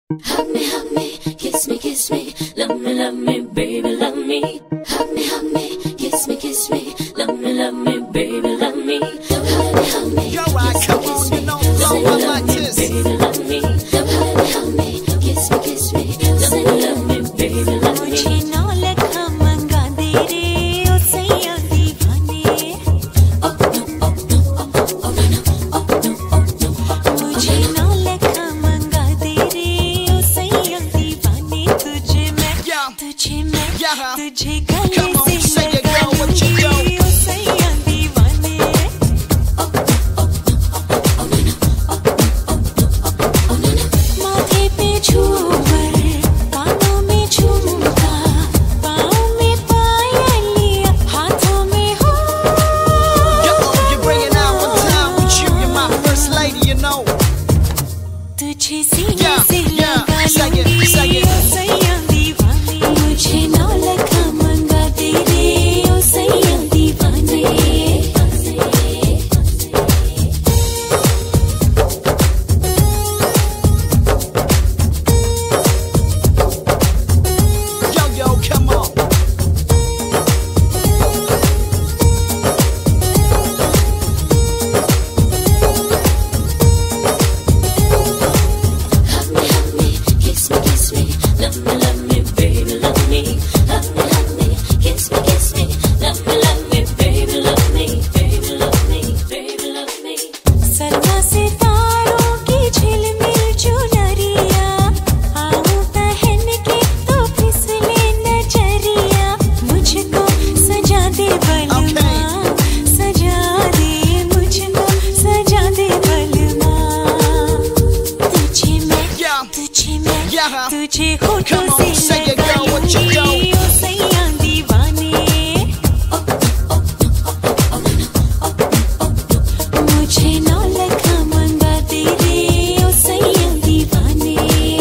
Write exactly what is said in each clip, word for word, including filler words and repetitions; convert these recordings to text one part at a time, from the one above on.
Hug me, hug me, kiss me, kiss me, love me, love me, baby, love me. Hug me, hug me, kiss me, kiss me, love me, love me, baby, love me. Hug me, hug me, Yo, I come on, you know, love like this. Baby, love me. Hug me, hug me, kiss me, kiss me, love me, love me, baby, love me. मुझे नौ लखा मंगा दे रे ओ सैया दीवाने। Oh no, oh no, oh oh no no, oh no, oh no. मुझे नौ लखा मंगा दे रे ओ सैया दीवाने। तुझे मैं तुझे मैं तुझे गले से लगाऊंगी ओ सैया दीवाने। माथे पे झूमर, कानों में झुमका, पाँव में पायलिया, हाथों में हो। Yo, you're bringing out one time with you, you're my first lady, you know. तुझे सीने Yeah, से yeah, लगा say it, लूंगी say it. ओ सैया दीवाने। मुझे नौ लखा मंगा दे रे ओ सैया दीवाने। Yo, yo, come on. Hug me, hug me, kiss me, kiss me, love me, love me, baby, love me. Hug me, hug me, kiss me, kiss me, love me, love me, baby, love me, baby, love me, baby, love me. Sarma सितारों की झिलमिल चुनरिया, आऊं पहन के तो फिसले नजरिया। मुझको सजा दे बलमा, सजा दे मुझको सजा दे बलमा। तुझे मैं Yeah, तुझे मैं yeah. तुझे होठों Come on, से say it, girl, what you do? लगाऊंगी ओ सैया दीवाने। मुझे नौ लखा मंगा दे रे ओ सैया दीवाने।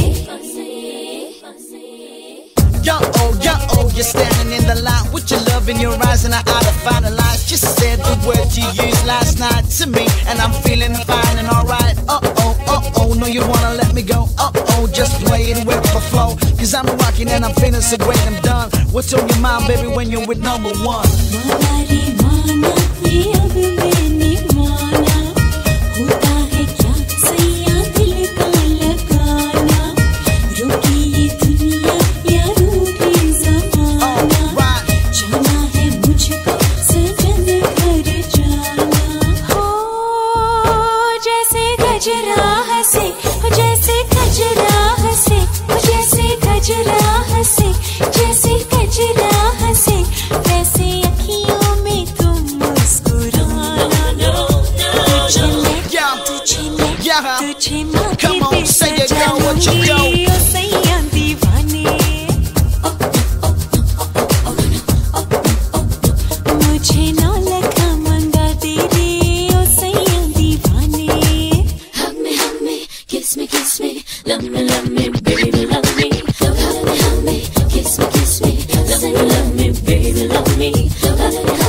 Yo, oh, yo, oh, you're standing in the line with your love in your eyes and I ought to finalize. Just said the words you used last night to me and I'm feeling fine and alright. Uh oh, uh oh, no you wanna let me go. Uh oh, just play it with the flow. Cause I'm rocking and I'm feeling so great, I'm done. What's on your mind, baby, when you're with number one? हमारी माना ये अब मैंने माना, होता है क्या सैया दिल का लगाना। रुकी ये दुनिया या रूठी ज़माना, Alright. जाना है मुझको सजन घर जाना। हो जैसे गजरा हंसे, हो जैसे गजरा हंसे, हो जैसे गजरा हंसे, जैसे गजरा हंसे, वैसे अखियों में तुम मुस्कुराना। तुझे मैं Yeah, तुझे मैं yeah. तुझे माथे Come on, पे say it, सजा girl, what you do? लूंगी ओ सैया दीवाने। मुझे नौ लखा मंगा दे रे ओ सैया दीवाने। Hug me, hug me, kiss me, kiss me, love me, love me, baby, love me. Hug me, hug me, kiss me, kiss me, love me, love me, baby, love me. Hug me, hug